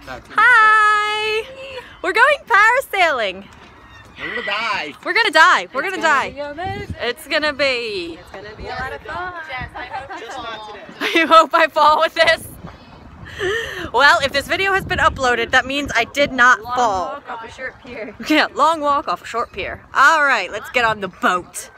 Hi! We're going parasailing. We're gonna die. We're gonna die. We're gonna die. It's gonna be a lot of fun. Jess, I hope Just not today. I hope I fall with this. Well, if this video has been uploaded, that means I did not fall. Long walk off a short pier. Yeah, long walk off a short pier. All right, let's get on the boat.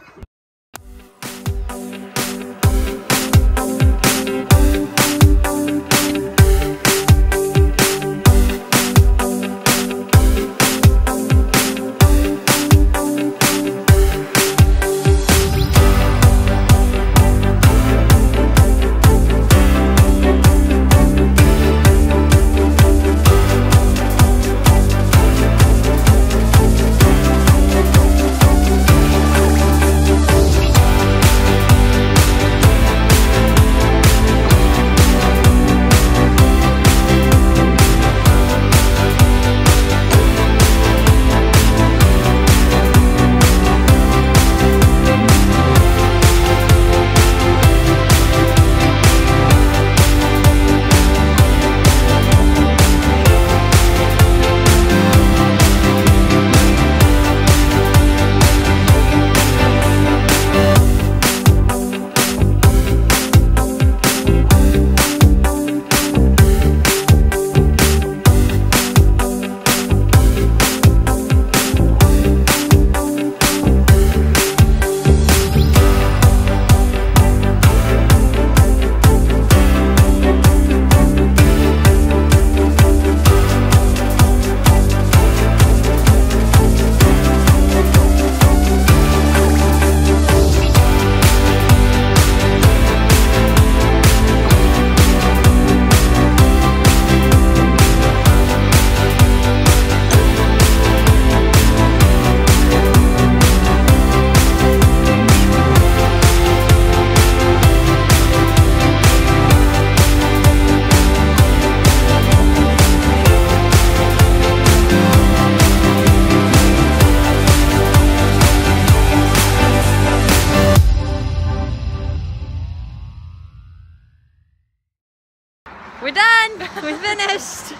We're done. We finished.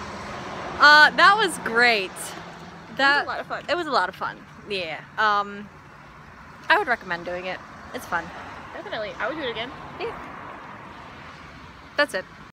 That was great. That was a lot of fun. It was a lot of fun. Yeah. I would recommend doing it. It's fun. Definitely. I would do it again. Yeah. That's it.